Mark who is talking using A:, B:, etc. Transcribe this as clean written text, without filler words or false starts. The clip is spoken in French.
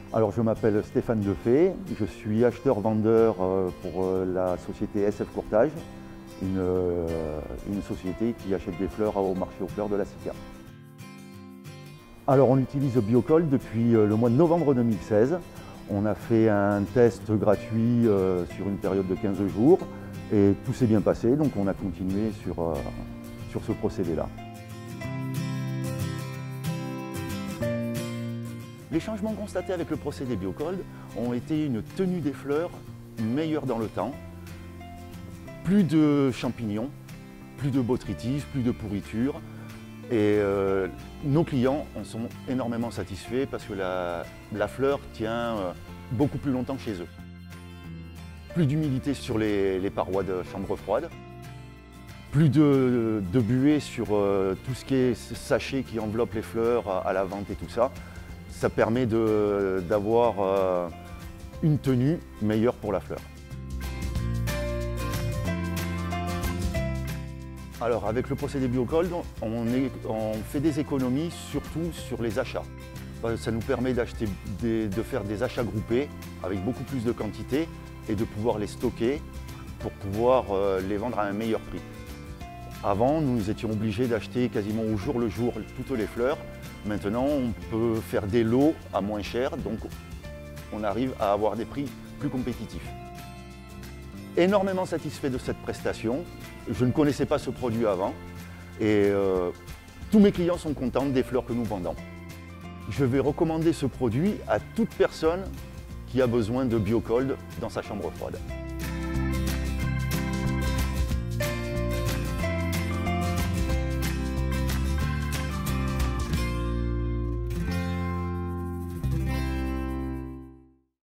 A: Alors je m'appelle Stéphane Defay, je suis acheteur-vendeur pour la société SF Courtage, une société qui achète des fleurs au marché aux fleurs de la SICA. Alors on utilise Biocold depuis le mois de novembre 2016. On a fait un test gratuit sur une période de 15 jours et tout s'est bien passé, donc on a continué sur ce procédé-là. Les changements constatés avec le procédé Biocold ont été une tenue des fleurs meilleure dans le temps, plus de champignons, plus de botrytis, plus de pourriture. Et nos clients en sont énormément satisfaits parce que la fleur tient beaucoup plus longtemps chez eux. Plus d'humidité sur les parois de chambre froide, plus de buée sur tout ce qui est sachet qui enveloppe les fleurs à la vente et tout ça. Ça permet d'avoir une tenue meilleure pour la fleur. Alors avec le procédé Biocold, on fait des économies surtout sur les achats. Ça nous permet de faire des achats groupés avec beaucoup plus de quantité et de pouvoir les stocker pour pouvoir les vendre à un meilleur prix. Avant, nous étions obligés d'acheter quasiment au jour le jour toutes les fleurs. Maintenant, on peut faire des lots à moins cher, donc on arrive à avoir des prix plus compétitifs. Énormément satisfait de cette prestation. Je ne connaissais pas ce produit avant et tous mes clients sont contents des fleurs que nous vendons. Je vais recommander ce produit à toute personne qui a besoin de Biocold dans sa chambre froide.